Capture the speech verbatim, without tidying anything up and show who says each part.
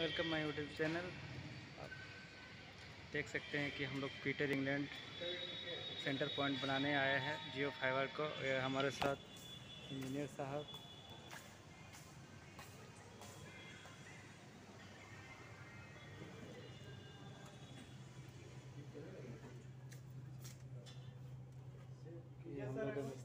Speaker 1: Welcome my YouTube channel. आप देख सकते हैं कि हम लोग पीटर इंग्लैंड सेंटर पॉइंट बनाने आए हैं जियो फाइबर को। ये हमारे साथ इंजीनियर साहब। ये हम लोगों ने